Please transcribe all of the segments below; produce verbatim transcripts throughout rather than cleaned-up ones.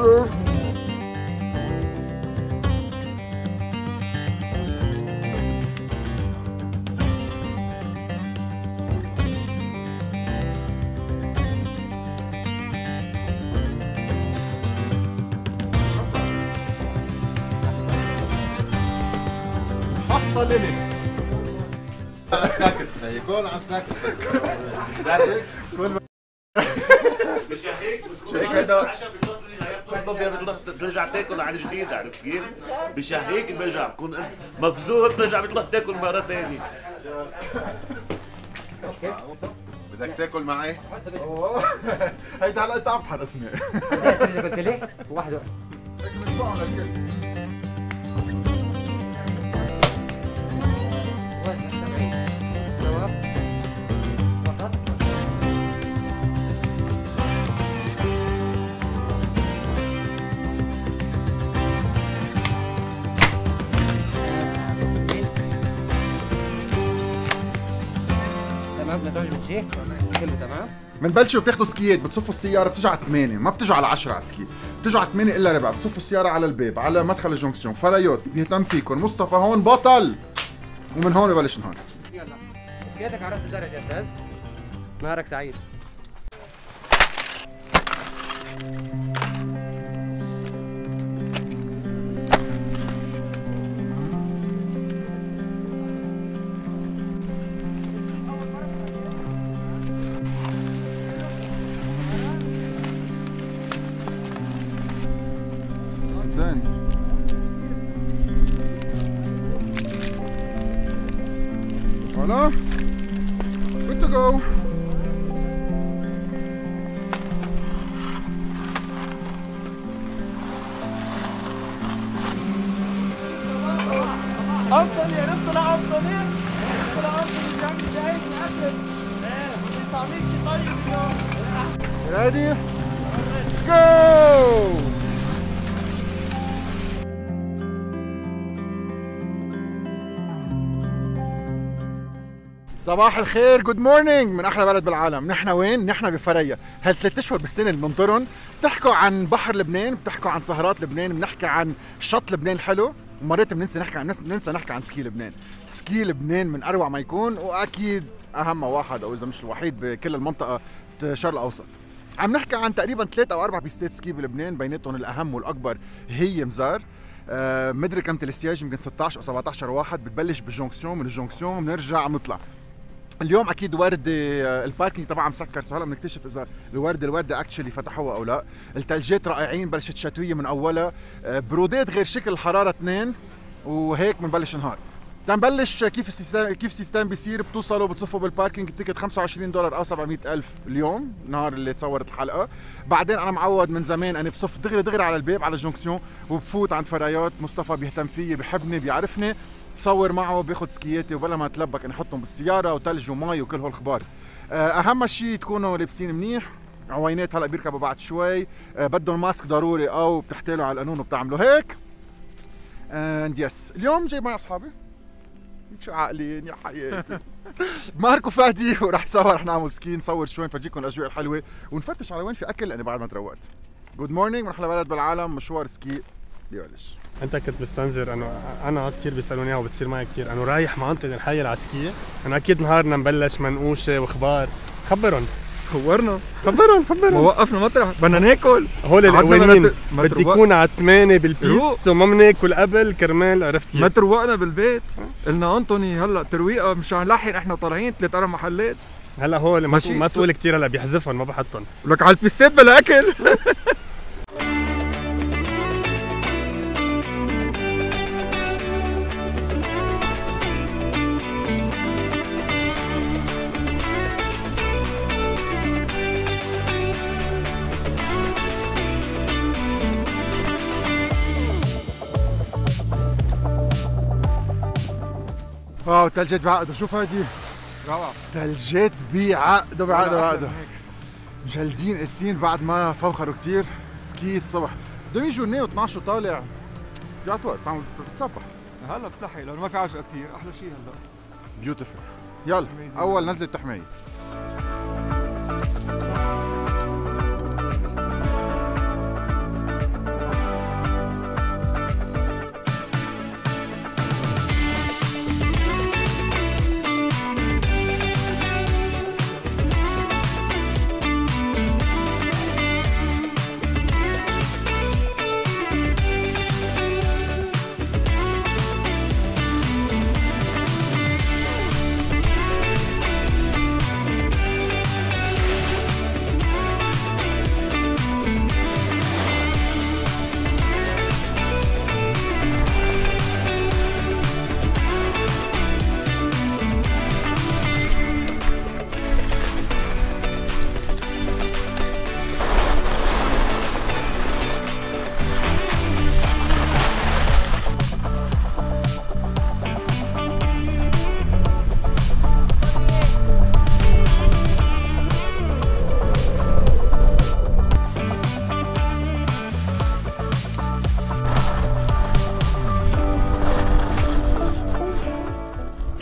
سير. حصل لي على الساكت هي كل على الساكت بس زادك كل مش هيك مش هيك هيدا بتطلع بترجع تاكل عن جديد، عرفت كيف؟ بشهيك برجع بكون مفزوع بترجع بتطلع تاكل مرة ثانية. بدك تاكل معي؟ هيدا هلا انت عم تحرسني. قلت لي واحد هيك بنسمعهم للكل. تمام نتائج بتجي كله تمام. بنبلشوا بتاخذوا سكيات، بتصفوا السياره بتجوا على ثمانية، ما بتجوا على عشرة على سكي، بتجوا على ثمانية الا ربع، بتصفوا السياره على الباب على مدخل الجونكسيون. فريوت بيهتم فيكم، مصطفى هون بطل، ومن هون ببلش نهار. يلا سكياتك على راس الدرج يا استاذ، نهارك سعيد. Voilà. Good to go. أنطوني عرفت لا أنطوني؟ عرفت لا أنطوني جنب جاي مأكل. إيه ما بيطعميش طيب اليوم. Ready? Go! صباح الخير، جود مورنينج من احلى بلد بالعالم. نحن وين؟ نحن بفريا. هالثلاث اشهر بالسنه اللي بننطرهم بتحكوا عن بحر لبنان، بتحكوا عن سهرات لبنان، بنحكي عن شط لبنان الحلو، ومرات بننسى نحكي عن بننسى نحكي عن سكي لبنان. سكي لبنان من اروع ما يكون، واكيد اهم واحد او اذا مش الوحيد بكل المنطقه الشرق الاوسط. عم نحكي عن تقريبا ثلاث او اربع بيستات سكي بلبنان، بيناتهم الاهم والاكبر هي مزار. آه مدري كم السياج، يمكن ستة عشر او سبعة عشر واحد. بتبلش بالجونكسيون، من الجونكسيون بنرجع عم نطلع. اليوم اكيد وردة الباركينج طبعا مسكر، سو هلا بنكتشف اذا الوردة الوردة اكشلي فتحوها او لا. الثلجات رائعين، بلشت شتوية من اولها، برودات غير شكل، الحرارة اثنين، وهيك بنبلش نهار. تنبلش كيف السيستم كيف السيستم بيصير، بتوصلوا بتصفوا بالباركينج، التيكت خمسة وعشرين دولار او سبعمية ألف اليوم نهار اللي تصورت الحلقة. بعدين انا معود من زمان اني بصف دغري دغري على الباب على الجونكسيون، وبفوت عند فريات. مصطفى بيهتم فيي، بحبني، بيعرفني، بصور معه، باخذ سكياتي، وبلا ما اتلبك اني احطهم بالسياره وثلج ومي وكل هالخبار. اهم شيء تكونوا لابسين منيح، عوينات هلا بيركبوا بعد شوي، بدهم ماسك ضروري او بتحتالوا على القانون وبتعملوا هيك. اند يس اليوم جاي معي اصحابي شو عاقلين يا حياتي. ماركو فادي، وراح سوا رح نعمل سكي، نصور شوي، نفرجيكم الاجواء الحلوه، ونفتش على وين في اكل لاني بعد ما تروقت. جود مورنينج من احلى بلد بالعالم، مشوار سكي ببلش. انت كنت مستنظر انه انا كثير بيسالوني اياها وبتصير معي كثير انه رايح مع انطوني الحي العسكريه، انه اكيد نهارنا مبلش منقوشه واخبار. خبرهم خورنا خبرهم خبرهم ما وقفنا مطرح بدنا ناكل. هول الاولين بدي يكون على ثمانية بالبيتزا وما بناكل قبل كرمال عرفت كيف؟ ما تروقنا بالبيت. قلنا انطوني هلا ترويقه مش رح نلحق، احنا طالعين ثلاث اربع محلات. هلا هول ما ما تقول كثير، هلا بيحذفهم ما بحطهم. ولك على البيستات بلا اكل. واو ثلجات بعقده، شوف هادي روعة. ثلجات بعقده بعقده بعقده، مجلدين قاسيين بعد ما فوخروا كثير. سكي الصبح بدهم يجوا يناموا اثنعش وطالع بيعطوا بتعمل بتصبح. هلا بتلحق لانه ما في عجقه كثير، احلى شيء هلا. بيوتيفل. يلا اول نزله تحميه.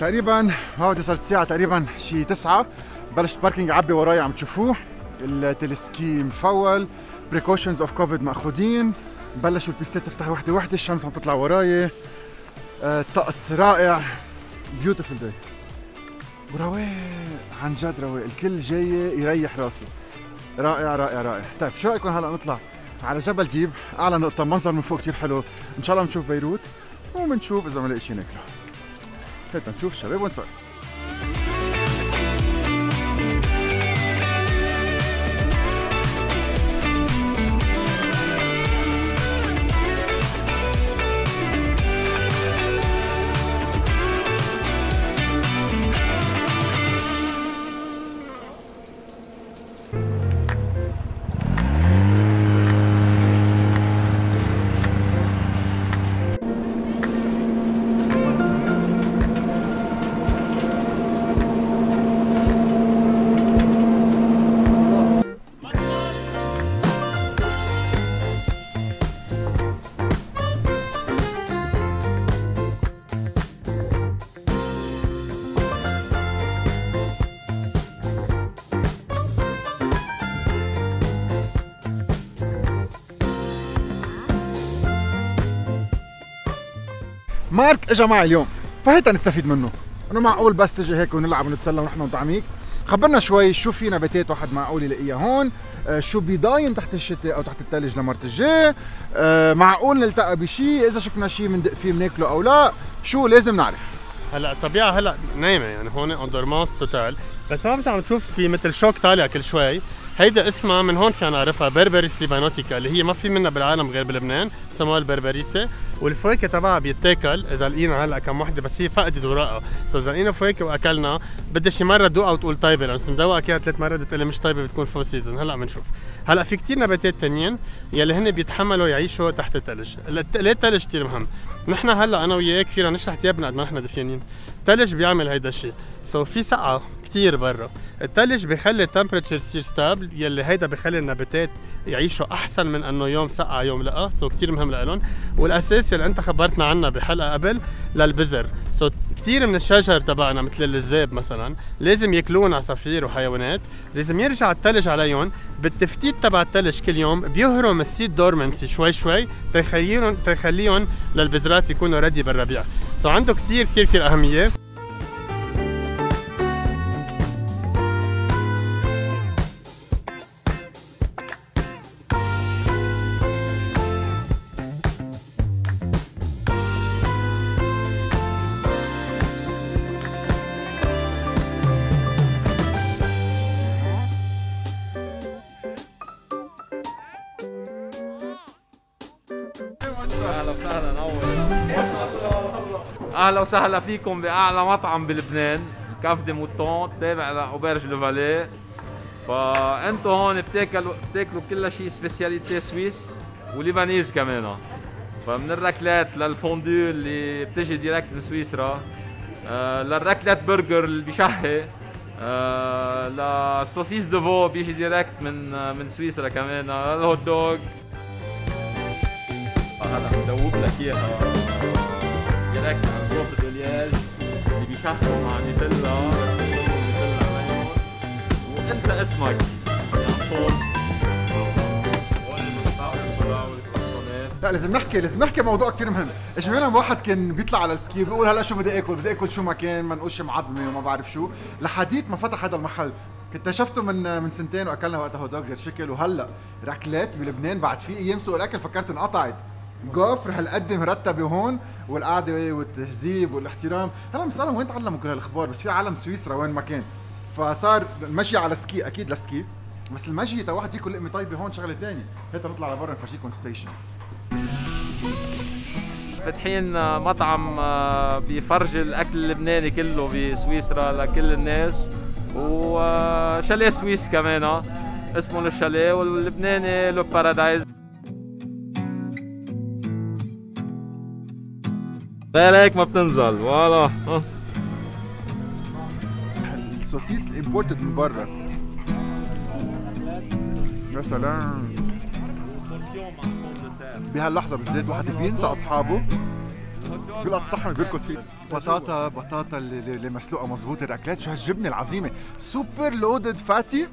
تقريبا هو صارت الساعة تقريبا شي تسعة. بلش الباركينج عبي وراي عم تشوفوه. التلسكي مفول، بريكوشنز اوف كوفيد ماخذين. بلشوا البيستات تفتح وحده وحده، الشمس عم تطلع وراي. الطقس رائع، بيوتيفول داي ورواق عن جد رواق، الكل جاي يريح راسه. رائع رائع رائع. طيب شو رايكم هلا نطلع على جبل جيب، اعلى نقطة، منظر من فوق كثير حلو، ان شاء الله بنشوف بيروت وبنشوف اذا بنلاقي شيء ناكله. هيك نشوف الشباب وين صار. مارك اجى معي اليوم، فهيك نستفيد منه، انه معقول بس تجي هيك ونلعب ونتسلى ونحن وطعميك. خبرنا شوي شو في نباتات واحد معقول يلاقيها هون، آه شو بيضاين تحت الشتاء او تحت الثلج لمرت الجاي، آه معقول نلتقى بشيء، اذا شفنا شيء بندق فيه بناكله او لا، شو لازم نعرف. هلا الطبيعه هلا نايمه يعني هون اندورمانس توتال، بس ما بس عم تشوف في مثل شوك طالع كل شوي. هيدا اسمها من هون فينا نعرفها بربريس ليبانوتيكا، اللي هي ما في منها بالعالم غير بلبنان، سموها البربريسه، والفواكه تبعها بيتاكل اذا لقينا هلا كم وحده، بس هي فقدت ورقها، سو اذا لقينا فواكه واكلنا بدها شي مره تدوقها وتقول طيبه، لانه مدوقها كده ثلاث مرات بتقلي مش طيبه بتكون فول سيزون. هلا بنشوف. هلا في كثير نباتات ثانيين يلي هن بيتحملوا يعيشوا تحت الثلج. ليه الثلج كثير مهم؟ نحن هلا انا وياك فينا نشرح ثيابنا قد ما نحن دفيانين. الثلج بيعمل هيدا الشيء، سو في سقعه كثير برا، الثلج بخلي التمبرتشر تصير ستابل، يلي هيدا بخلي النباتات يعيشوا احسن من انه يوم سقعه يوم لا، سو كثير مهم لهم. والاساس اللي انت خبرتنا عنها بحلقه قبل للبذر، سو كثير من الشجر تبعنا مثل الزاب مثلا لازم ياكلون عصافير وحيوانات، لازم يرجع الثلج عليهم، بالتفتيت تبع الثلج كل يوم بيهرم السيد دورمنسي شوي شوي تيخليهم تيخليهم للبذرات يكونوا ريدي بالربيع، سو عنده كثير كثير كثير اهميه. اهلا وسهلا اول اهلا وسهلا فيكم باعلى مطعم بلبنان، كاف دي موتون تابع لاوبرج لو فالي. فانتم هون بتاكلوا بتاكلوا كل شيء سبيسياليتي سويس وليبانيز كمان، فمن الركلات للفوندو اللي بتجي ديركت من سويسرا، آه للركلات برجر اللي بشهي، آه للسوسيس دو بيجي ديركت من من سويسرا كمان، للهوت دوغ. هلا بدوب لك اياها ديركت عن بروف دولياج اللي بيشهوا مع نيتيلا، نيتيلا مايون، وانسى اسمك يا عطول. لا لازم نحكي لازم نحكي موضوع كثير مهم. اجمالا واحد كان بيطلع على السكي بيقول هلا شو بدي اكل، بدي اكل شو ما كان، ما نقولش معظمه وما بعرف شو، لحديت ما فتح هذا المحل. كنت شفته من من سنتين واكلنا وقتها هوت دوغ غير شكل، وهلا ركلات بلبنان بعد في ايام سوق الاكل فكرت انقطعت. جوفر هالقد مرتبه هون، والقعده والتهذيب والاحترام. هلا بسألهم وين تعلموا كل هالاخبار، بس في عالم سويسرا وين ما كان، فصار المشي على سكي اكيد لسكي، بس المشي تا واحد ياكل لقمه طيبه هون شغله ثانيه. هيك نطلع لبرا نفرجيكم ستيشن. فاتحين مطعم بيفرج الاكل اللبناني كله بسويسرا لكل الناس، وشاليه سويس كمان اسمه الشاليه، واللبناني لو بارادايز. بالك ما بتنزل فوالا. السوسيس الامبورتد من برا. يا سلام. بهاللحظة بالذات واحد بينسى أصحابه بيلقط الصحن بيركض فيه. بطاطا بطاطا اللي, اللي مسلوقه مزبوط. الركلات شو هالجبنه العظيمه، سوبر لودد فاتي.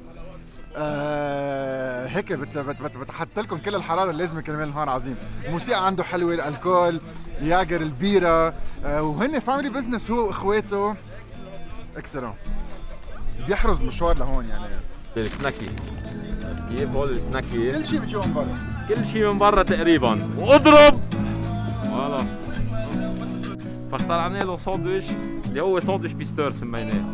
آه هيك بت بت بت بتحط لكم كل الحراره اللازمه كرمال النهار عظيم. الموسيقى عنده حلوه، الالكول، ياجر، البيره، آه وهن فاميلي بزنس هو واخواته. اكسلون. بيحرز مشوار لهون يعني. الكنكي كيف هول الكنكي كل شيء بيجوا من برا، كل شيء من برا تقريبا. واضرب فوالا. فاخترعنا له ساندويش اللي هو ساندويش بيستور سميناه.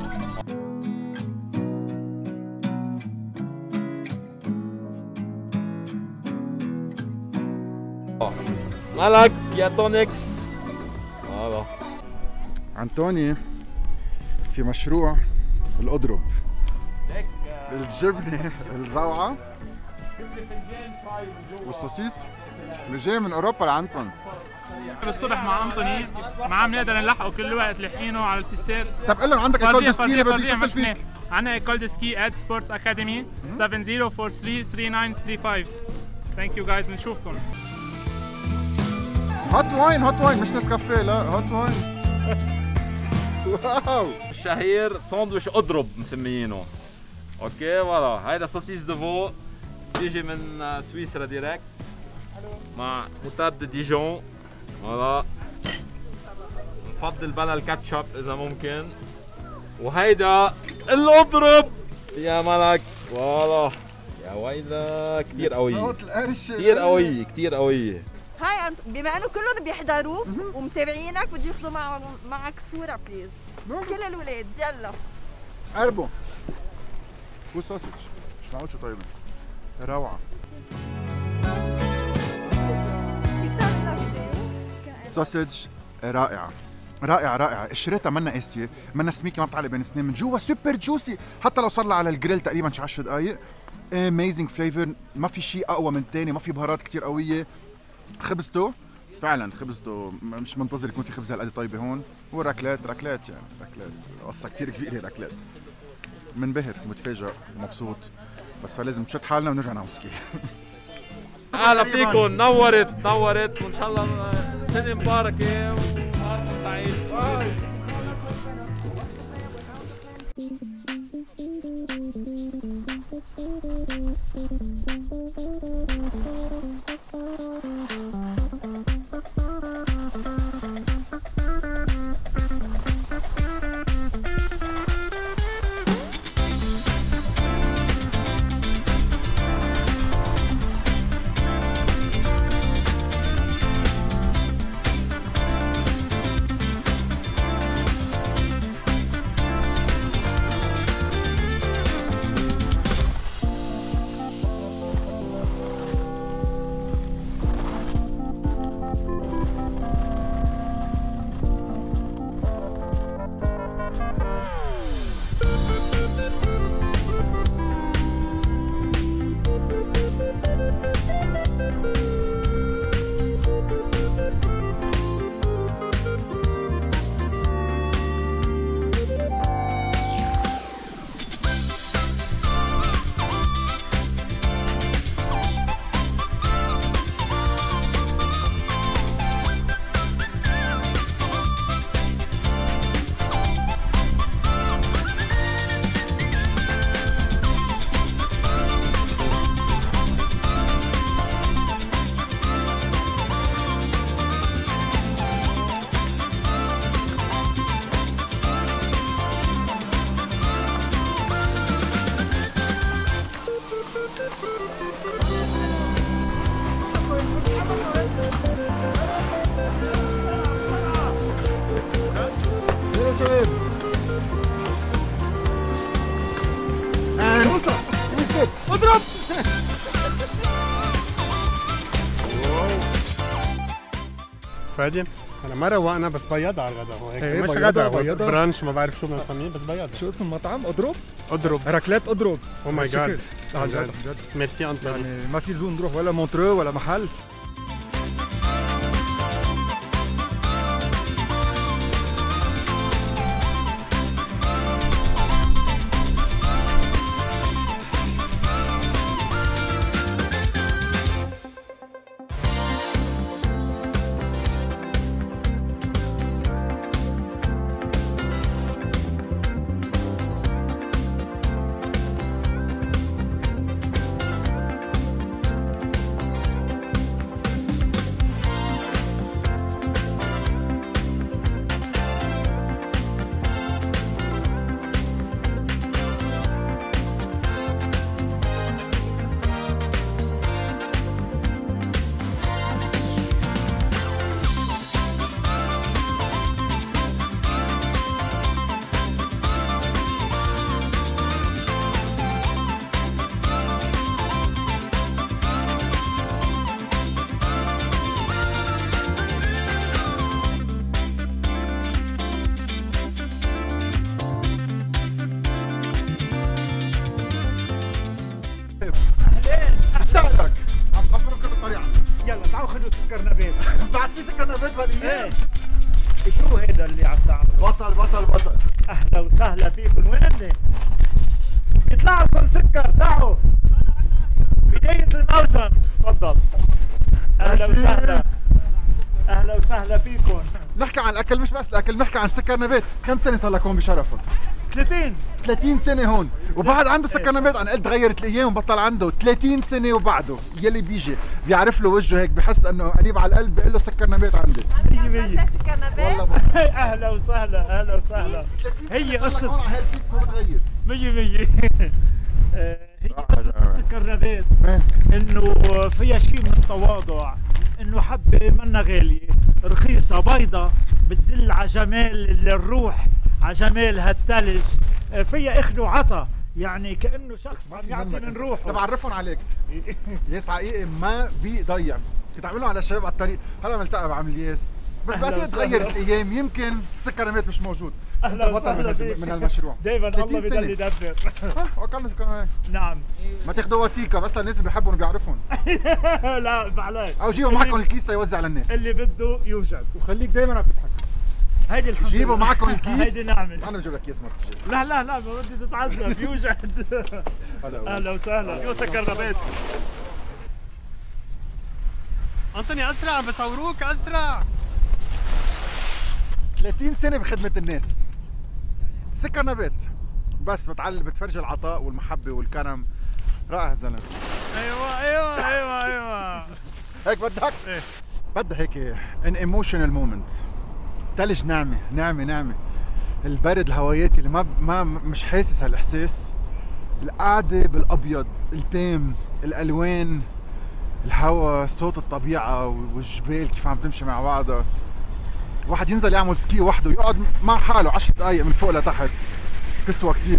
مالك يا تونكس؟ فوالا. عن توني في مشروع الاضرب، الجبنه الروعه والسوسيس اللي جاي من اوروبا لعندكم. الصبح مع انطوني معاه بنقدر نلحقه كل وقت لحقينه على البيستات. طب قول لهم عندك ايكول دي سكي اللي بده يتصل فيك. عندنا ايكول دي سكي ات سبورتس اكاديمي سبعة صفر أربعة ثلاثة ثلاثة تسعة ثلاثة خمسة. ثانك يو جايز، بنشوفكم. هوت واين هوت واين مش نسكافيه، لا هوت واين. واو. الشهير ساندويش اضرب مسميينه. اوكي فوالا. هيدا سوسيس ديفو بيجي من سويسرا ديريكت مع موتارد ديجون. فوالا. بنفضل بلا الكاتشب اذا ممكن. وهيدا الاضرب يا ملك. فوالا. يا ويلك كثير قوية، صوت القرش كثير قوية، كثير قوية. هاي بما انه كلهم بيحضروك ومتابعينك بدي ياخذوا مع معك صورة بليز. كل الولاد يلا. قربوا. والسوسج مش معقول شو طيبة. روعة. سوسج رائعة رائعة رائعة. قشرتها منا قاسية، منا سميكة، ما بتعلق بين السنين، من جوا سوبر جوسي، حتى لو صار لها على الجريل تقريبا شي عشر دقايق. اميزنج فليفر، ما في شيء اقوى من الثاني، ما في بهارات كثير قوية. خبزته فعلا خبزته مش منتظر يكون في خبزه هالقد طيبه هون. والركلات ركلات يعني ركلات قصه كثير كبيره. ركلات منبهر متفاجئ ومبسوط، بس لازم نشد حالنا ونرجع نعمل سكي. اهلا فيكم، نورت نورت وان شاء الله سنه مباركه ونهار سعيد. اضرب. فادي انا ما روقنا بس بيض على الغداء هو هيك ايه مش بيضة غدا، بيضة. برانش ما بعرف شو بدنا نسميه بس بيض. شو اسم المطعم؟ اضرب؟ اضرب. ركلات اضرب. او ماي جاد. عن جد عن جد. ميرسي انطوني. يعني ما في زون نروح ولا مونترو ولا محل. عنده سكر نبات. بعد في سكر نبات بالايام؟ ايه شو هيدا اللي عم تعمله؟ بطل بطل بطل. اهلا وسهلا فيكم، وين بيطلع لكم سكر، تعوا بداية الموسم، تفضل. اهلا وسهلا اهلا وسهلا فيكم. نحكي عن الاكل، مش بس الاكل، نحكي عن سكر نبات. كم سنه صار لك هون بشرفه؟ ثلاثين ثلاثين سنه هون وبعد عنده سكر نبات. انا قلت تغيرت الايام وبطل عنده ثلاثين سنه وبعده يلي بيجي بيعرف له وجهه هيك بحس انه قريب على القلب، بيقول له سكر نبات عندي. مية مية. سكر نبات والله اهلا وسهلا اهلا وسهلا. هي قصة هون على هالبيس ما بتغير. مية مية. هي قصة السكر نبات انه فيها شيء من التواضع، انه حبة منا غالية، رخيصة، بيضة، بتدل على جمال الروح، على جمال هالثلج، فيها اخذ وعطا، يعني كأنه شخص عم يعطي من روحه. طب عرفهم عليك. ياس حقيقي ما بيضيع، كنت اعملهم على الشباب على الطريق، هلا ملتقى بعمل ياس، بس بعتقد تغيرت الايام، يمكن سكر نبات مش موجود. اهلا وسهلا فيك من هالمشروع. دايما الله بيضل يدبر. اه وكلنا كمان. نعم. ما تاخذوا وثيقة بس الناس اللي بيحبهم بيعرفهم. لا معلش. او جيبوا معكم الكيس ليوزع للناس. اللي بده يوجد، وخليك دايما عم تضحك. هيدي الحمد لله. جيبوا معكم الكيس. هيدي نعمل. انا بجيب لك كيس ما بتجيب. لا لا لا ما بدي تتعذب، يوجد. اهلا وسهلا. شو سكر نبات؟ انطوني اسرع، عم بصوروك اسرع. ثلاثين سنة بخدمة الناس. سكر نبات بس بتعلم بتفرج العطاء والمحبة والكرم. رائع الزلمة. ايوه ايوه ايوه ايوه هيك بدك؟ ايه بدها هيك ان ايموشنال مومنت. ثلج ناعمة ناعمة ناعمة، البرد الهواياتي اللي ما ما مش حاسس هالاحساس، القعدة بالابيض، التام، الالوان، الهواء، صوت الطبيعة والجبال كيف عم تمشي مع بعضها. واحد ينزل يعمل سكي وحده يقعد مع حاله عشر دقايق من فوق لتحت، تسوى كتير.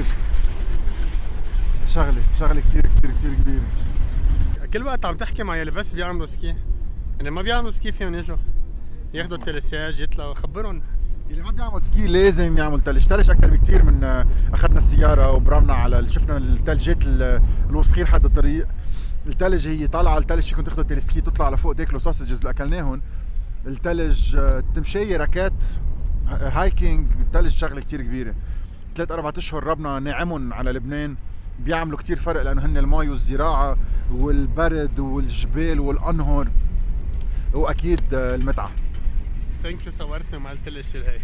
شغلة شغلة كتير كتير كتير كبيرة. كل وقت عم تحكي مع يلي بس بيعملوا سكي، اللي ما بيعملوا سكي فيهم يجوا ياخذوا التلسياج يطلعوا. خبرهم اللي ما بيعمل سكي لازم يعمل ثلج، ثلج اكثر بكثير من اخذنا السيارة وبرمنا على شفنا الثلجات الوسخين حد الطريق. الثلج هي طالعة، الثلج فيكم تاخذوا تلسكي تطلع لفوق تاكلوا سوسجز اللي اكلناهم. الثلج تمشية، ركات، هايكينج، الثلج شغله كثير كبيره. ثلاث اربع اشهر ربنا نعمهم على لبنان، بيعملوا كثير فرق لانه هن المي والزراعه والبرد والجبال والانهر واكيد المتعه. ثانك يو، صورتنا مع الثلج هاي.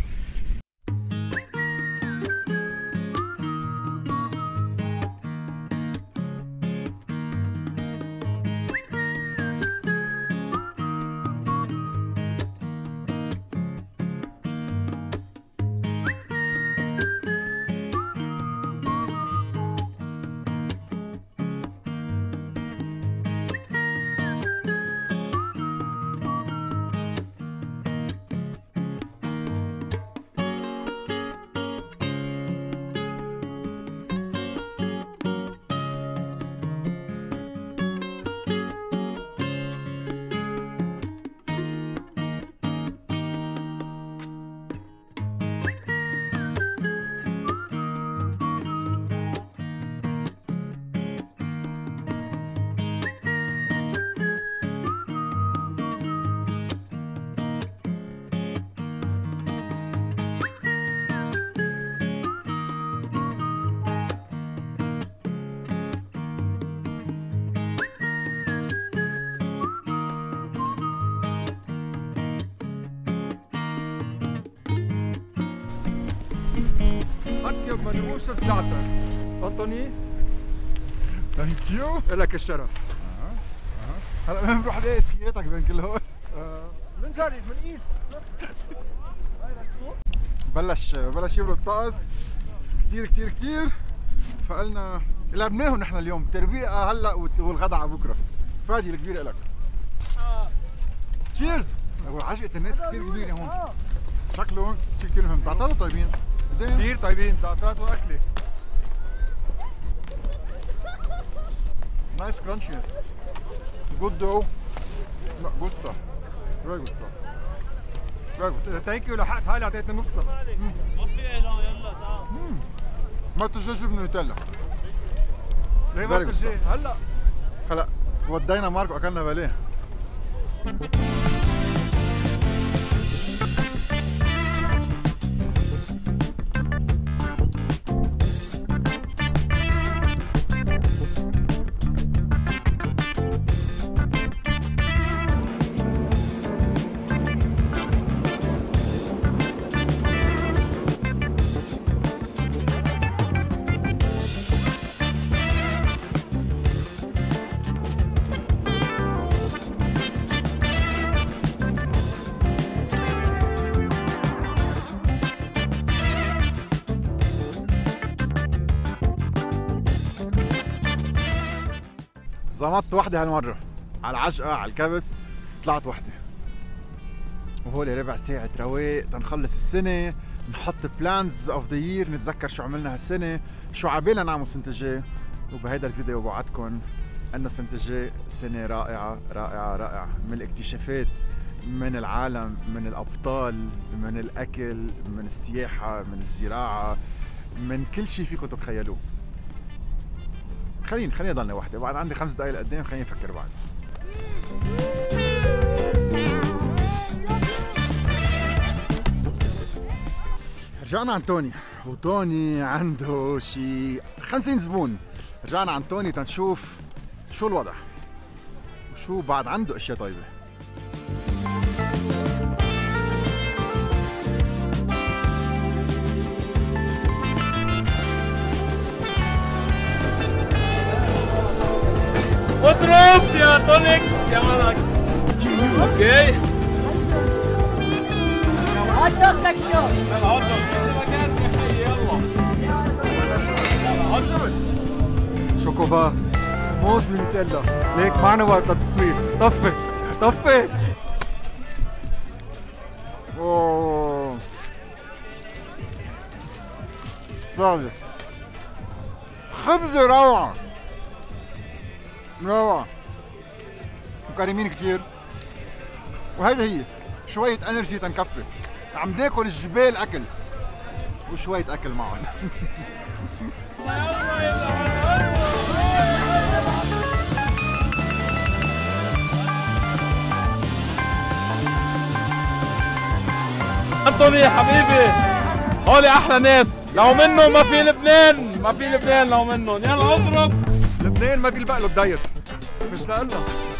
اطيب منقوشه زعتر. انطوني ثانك يو، لك الشرف. هلا وين بنروح نلاقي سكياتك بين كل هول؟ بنجرب بنقيس. بلش بلش يبرد الطقس كثير كثير كثير، فقلنا لعبناهم نحن اليوم تربيقه هلا والغدا على بكره. فادي الكبيره لك. تشيرز. عجقه الناس كثير كبيره هون، شكلهم كثير كثير مهم. زعتر طيبين كثير طيبين، زعترات واكله. نايس كرانشينس، جود دو، لا جود ستاف، فيري جود ستاف، فيري جود. ثانك يو، لحقت حالي اعطيتني نصها. ما في اعلان، يلا تعال. ما تجيش بالنوتيلا. ليه ما تجي؟ هلا هلا ودينا ماركو اكلنا باليه. زمطت وحده هالمره على العجقه على الكبس، طلعت وحده. وهولي ربع ساعه رواق تنخلص السنه، نحط بلانز اوف ذا يير، نتذكر شو عملنا هالسنه، شو عبالنا نعمل السنه الجاي. وبهيدا الفيديو بوعدكم انه السنه الجاي سنه رائعه رائعه رائعه، من الاكتشافات، من العالم، من الابطال، من الاكل، من السياحه، من الزراعه، من كل شيء فيكم تتخيلوه. خليني خليني ضلني وحده، بعد عندي خمس دقايق لقدام، خليني افكر بعد. رجعنا عند توني، وتوني عنده شي خمسين زبون. رجعنا عند توني تنشوف شو الوضع وشو بعد عنده اشياء طيبه. اضرب يا تونكس يا ولك. اوكي هوت دوغ سكشن. يلا هوت دوغ مكان يا خيي يلا. يلا هوت دوغ. شوكوبا موز ونوتيلا، ليك معنا وقت للتصوير. طفي طفي. اوه طيب، خبزة روعة روعة وكريمين كتير. وهيدا هي شوية انرجي تنكفي، عم ناكل الجبال اكل وشوية اكل معهم. انطوني حبيبي، هولي احلى ناس، لو منه ما في لبنان، ما في لبنان لو منهم. يلا اضرب. لبنان ما بيلبق له الدايت، مش لقلنا.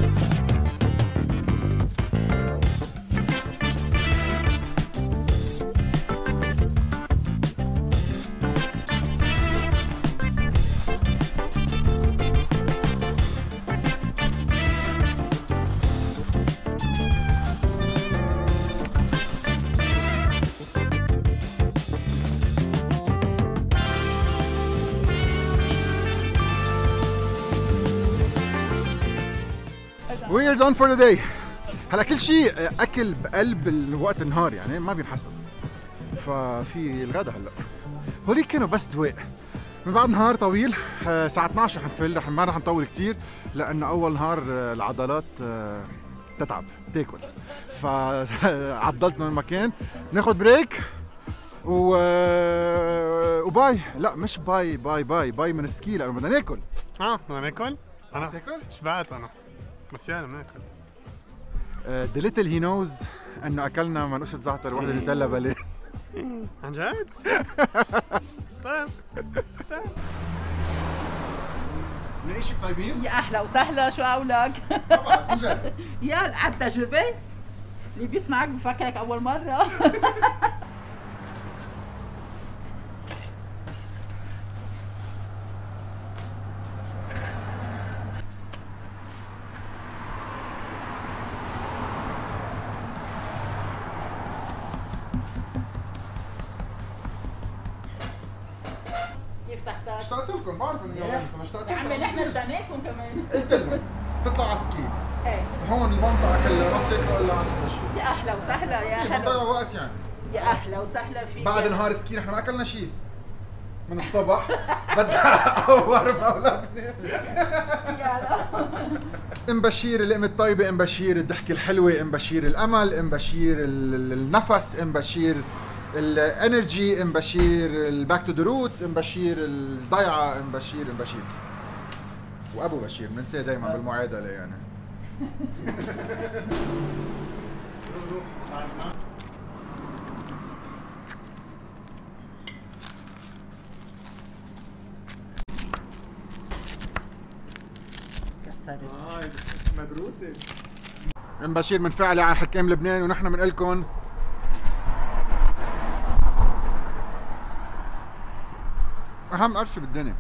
We're done for the day. هلا كل شيء اكل بقلب وقت النهار يعني ما بينحسب. ففي الغدا هلا. هوليك كانوا بس دواء. من بعد نهار طويل الساعة اثنعش رح نفل، رح ما رح نطول كثير لأنه أول نهار العضلات تتعب تاكل. فعضلت من المكان، ناخذ بريك و وباي. لا مش باي باي باي باي من السكي لأنه بدنا ناكل. اه بدنا ناكل؟ أنا تاكل؟ شبعت أنا. بس يعني بناكل. ذا ليتل هي نوز انه اكلنا منقوشة زعتر وحده نوتيلا باليه. عن جد؟ طيب طيب نعيشك طيبين؟ يا اهلا وسهلا، شو قولك؟ طبعا عن جد. يا على التجربة اللي بيسمعك بفكرك أول مرة. كيف صحتك؟ اشتقت لكم، بعرف انه يومين بس ما اشتقت يا لكم. عمي نحن اشتقناكم كمان. قلت لهم تطلع على السكي. ايه هون المنطقة كلها ما بتاكلوا الا عند البشر. يا اهلا وسهلا يا ما هلا. بضيعوا وقت يعني. يا اهلا وسهلا فيك. بعد نهار سكي نحن ما اكلنا شيء. من الصبح بدي اقور باولادنا. ام بشير اللقمة الطيبة، ام بشير الضحكة الحلوة، ام بشير الامل، ام بشير النفس، ام بشير الانرجي، ام بشير الباك تو ذا روتس، ام بشير الضيعة، ام بشير ام بشير وابو بشير بننساه دائما بالمعادلة يعني. كسرت هاي مدروسه. ام بشير منفعله على حكام لبنان، ونحن بنقول لكم اهم قرشه بالدنيا.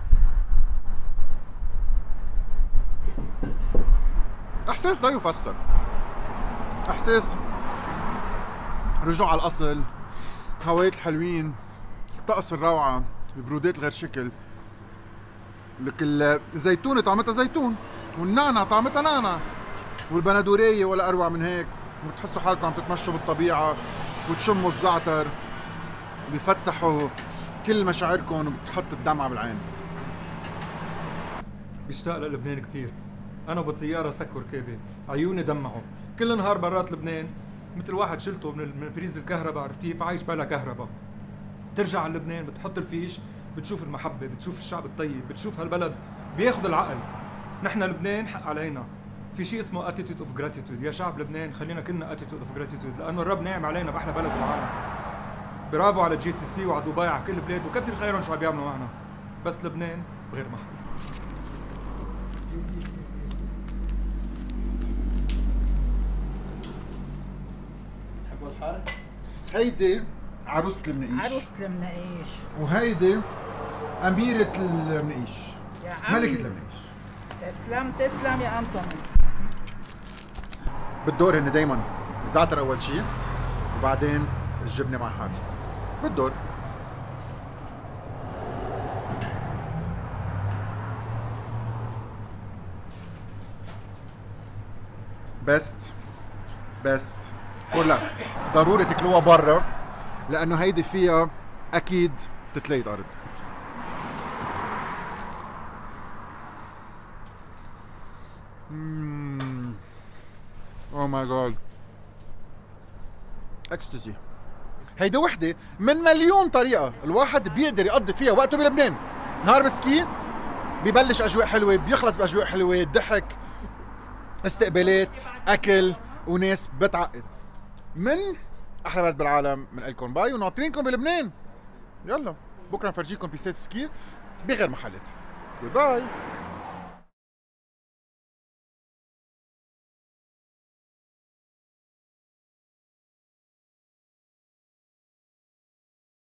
احساس لا يفسر، احساس رجوع على الاصل، هوايات الحلوين، الطقس الروعه، البرودات الغير شكل، لك الزيتونه طعمتها زيتون، والنعنع طعمتها نعنع، والبندوريه ولا اروع من هيك، وتحسوا حالكم عم تتمشوا بالطبيعه وتشموا الزعتر، بيفتحوا كل مشاعركم وبتحط الدمعه بالعين. بشتاق للبنان كثير. انا بالطياره سكر كابي، عيوني دمعوا، كل نهار برات لبنان مثل واحد شلته من بريز الكهرباء، عرفت كيف؟ عايش بلا كهرباء. ترجع على لبنان بتحط الفيش، بتشوف المحبه، بتشوف الشعب الطيب، بتشوف هالبلد بياخذ العقل. نحن لبنان حق علينا. في شيء اسمه اتيتيود اوف جراتيتود، يا شعب لبنان خلينا كلنا اتيتيود اوف جراتيتود، لانه الرب ناعم علينا باحلى بلد بالعالم. برافو على جي سي سي وعلى دبي، على كل البلاد، وكتر خيرهم شو عم بيعملوا معنا. بس لبنان بغير محل. تحبوا الحار؟ هيدي عروسة المنقيش، عروسة المنقيش، وهيدي أميرة المنقيش، يا عمي ملكة المنقيش. تسلم تسلم يا أنطوني. بالدور هن دايما الزعتر أول شيء، وبعدين الجبنة مع حاجة. بالدور. بيست بيست فور لاست. ضروري تاكلوها برا، لأنه هيدي فيها أكيد تتليد أرض. اوه ماي جاد، اكستسي. هيدي وحده من مليون طريقه الواحد بيقدر يقضي فيها وقته بلبنان. نهار مسكين ببلش اجواء حلوه، بيخلص باجواء حلوه، ضحك، استقبالات، اكل، وناس بتعقد. من احلى بلد بالعالم بنقول لكم باي، وناطرينكم بلبنان. يلا بكره نفرجيكم بيستات سكي بغير محلات. باي.